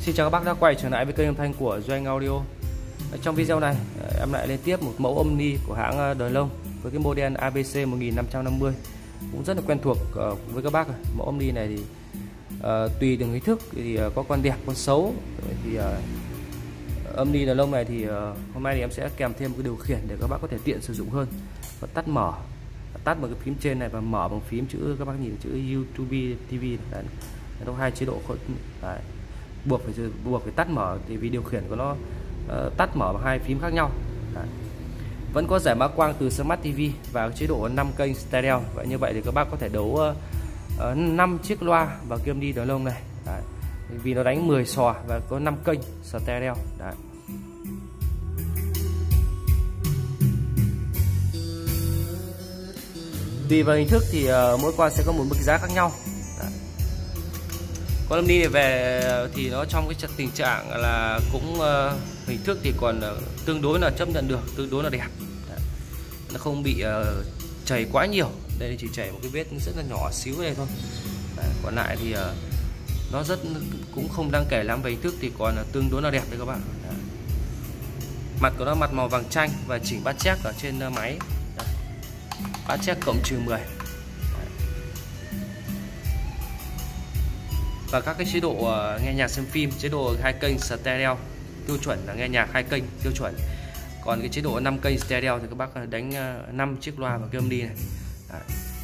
Xin chào các bác đã quay trở lại với kênh âm thanh của Doanh Audio. Trong video này em lại lên tiếp một mẫu âm ni của hãng Đời Long với cái model ABC 1550 cũng rất là quen thuộc với các bác rồi. Mẫu âm ni này thì tùy từng hình thức thì có con đẹp con xấu. Thì âm ni Đời Long này thì hôm nay thì em sẽ kèm thêm một cái điều khiển để các bác có thể tiện sử dụng hơn. Và tắt bằng cái phím trên này và mở bằng phím chữ, các bác nhìn chữ YouTube TV này. Nó hai chế độ đấy. buộc phải tắt mở thì vì điều khiển của nó tắt mở bằng hai phím khác nhau. Đấy. Vẫn có giải mã quang từ Smart TV và chế độ 5 kênh stereo. Vậy như vậy thì các bác có thể đấu 5 chiếc loa vào cái âm ni Đời Long này. Đấy. Vì nó đánh 10 sò và có 5 kênh stereo. Đấy. Tùy vào hình thức thì mỗi con sẽ có một mức giá khác nhau. Con âm ni này về thì nó trong cái tình trạng là cũng hình thức thì còn tương đối là chấp nhận được, tương đối là đẹp. Đấy. Nó không bị chảy quá nhiều. Đây chỉ chảy một cái vết rất là nhỏ xíu đây thôi. Đấy. Còn lại thì nó cũng không đáng kể lắm, về hình thức thì còn tương đối là đẹp đấy các bạn. Đấy. Mặt của nó mặt màu vàng chanh và chỉnh bát chép ở trên máy. Đấy. Bát chép cộng +10. Và các cái chế độ nghe nhạc xem phim, chế độ 2 kênh stereo tiêu chuẩn là nghe nhạc 2 kênh tiêu chuẩn. Còn cái chế độ 5 kênh stereo thì các bác đánh 5 chiếc loa vào cái âm ni này. Đấy.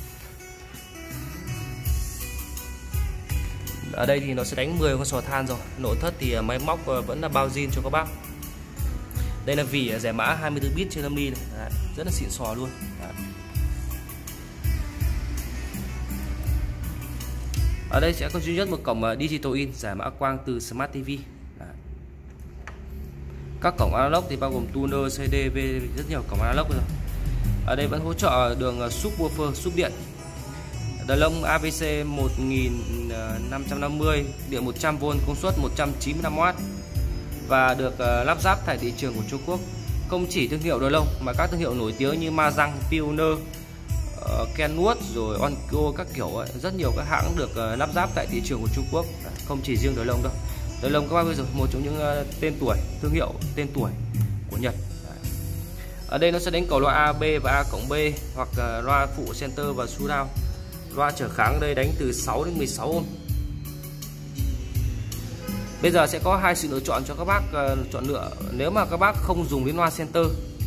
Ở đây thì nó sẽ đánh 10 con sò than rồi. Nội thất thì máy móc vẫn là bao zin cho các bác. Đây là vỉ rẻ mã 24 bit trên âm ni này. Đấy. Rất là xịn sò luôn. Đấy. Ở đây sẽ có duy nhất một cổng digital in giải mã quang từ Smart TV. Đấy. Các cổng analog thì bao gồm tuner, CD, V, rất nhiều cổng analog rồi. Ở đây vẫn hỗ trợ đường subwoofer, sub điện. Đời Long ABC 1550, điện 100V, công suất 195W và được lắp ráp tại thị trường của Trung Quốc. Không chỉ thương hiệu Đời Long mà các thương hiệu nổi tiếng như Mazang, Pioneer, Kenwood rồi Onco các kiểu ấy, rất nhiều các hãng được lắp ráp tại thị trường của Trung Quốc. Không chỉ riêng Đời Long đâu. Đời Long các bác bây giờ một trong những thương hiệu tên tuổi của Nhật. Đấy. Ở đây nó sẽ đánh cầu loa A, B và A cộng B hoặc loa phụ center và surround. Loa trở kháng ở đây đánh từ 6 đến 16 ohm. Bây giờ sẽ có hai sự lựa chọn cho các bác chọn lựa. Nếu mà các bác không dùng đến loa center,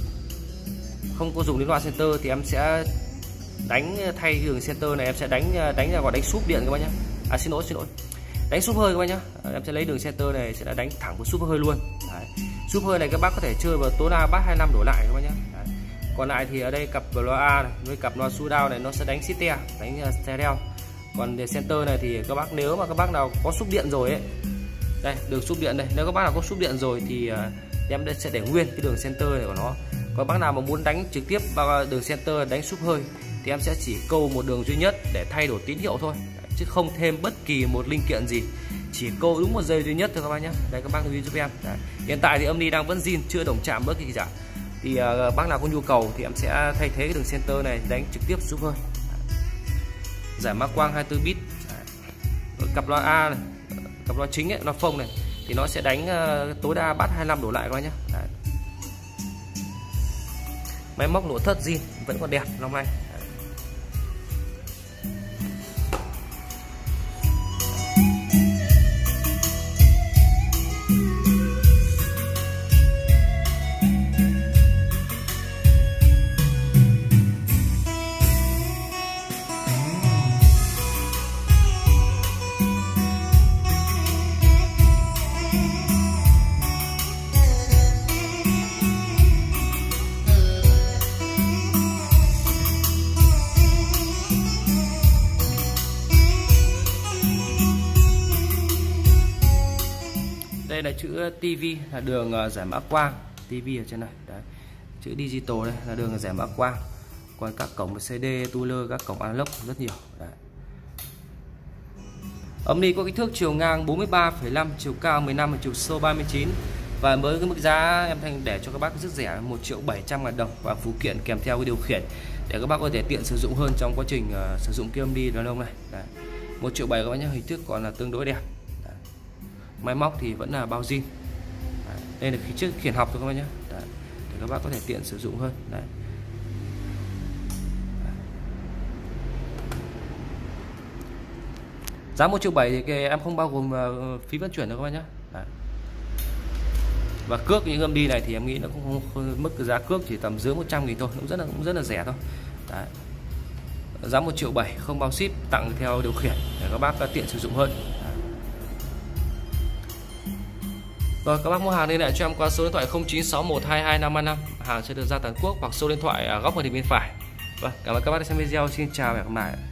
thì em sẽ đánh thay đường center này, em sẽ đánh là gọi đánh súp điện các bác nhé. Xin lỗi, đánh súp hơi các bác nhé. Em sẽ lấy đường center này sẽ đánh thẳng vào súp hơi luôn. Đấy. Súp hơi này các bác có thể chơi vào tối đa bass 25 đổ lại các bác nhé. Đấy. Còn lại thì ở đây cặp loa A này với cặp loa surround này nó sẽ đánh stereo, đánh stereo. Còn đường center này thì các bác, nếu mà các bác nào có súp điện rồi ấy, đây đường súp điện đây, nếu các bác nào có súp điện rồi thì em sẽ để nguyên cái đường center này của nó. Còn bác nào mà muốn đánh trực tiếp vào đường center đánh súp hơi thì em sẽ chỉ câu một đường duy nhất để thay đổi tín hiệu thôi. Đấy, chứ không thêm bất kỳ một linh kiện gì, chỉ câu đúng một dây duy nhất thôi các bác nhé. Đây các bác lưu ý giúp em. Đấy. Hiện tại thì âm ni đang vẫn zin, chưa đồng chạm bất kỳ gì cả. Thì bác nào có nhu cầu thì em sẽ thay thế cái đường center này đánh trực tiếp súp hơi. Đấy. Giải mã quang 24 bit. Đấy. Cặp loa A này, cặp loa chính ấy, loa phông này thì nó sẽ đánh tối đa bass 25 đổ lại các bác nhé. Đấy. Máy móc nội thất zin vẫn còn đẹp long lanh. Đây là chữ TV là đường giải mã quang, TV ở trên này. Đấy. Chữ digital đây là đường giải mã quang. Còn các cổng CD, tuner, các cổng analog rất nhiều. Đấy. Âm ni có kích thước chiều ngang 43,5, chiều cao 15 và chiều sâu 39. Và với cái mức giá em Thanh để cho các bác rất rẻ, 1.700.000 đồng và phụ kiện kèm theo cái điều khiển để các bác có thể tiện sử dụng hơn trong quá trình sử dụng cái âm ni Đời Long này. 1.700.000 các bác nhé, hình thức còn là tương đối đẹp. Đấy. máy móc thì vẫn là bao zin. Đây là khí chiếc khiển học thôi các bác nhé, để các bác có thể tiện sử dụng hơn. Đấy. Giá 1.7 triệu thì em không bao gồm phí vận chuyển đâu các bác nhé. Đấy. Và cước những âm đi này thì em nghĩ nó cũng không, mức giá cước chỉ tầm dưới 100.000 thôi, cũng rất là rẻ thôi. Đấy. Giá 1.7 triệu không bao ship, tặng theo điều khiển để các bác tiện sử dụng hơn. Đấy. Rồi các bác mua hàng liên hệ cho em qua số điện thoại 0961225555, hàng sẽ được ra toàn quốc, hoặc số điện thoại góc màn hình bên phải. Vâng, cảm ơn các bác đã xem video, xin chào và hẹn gặp lại.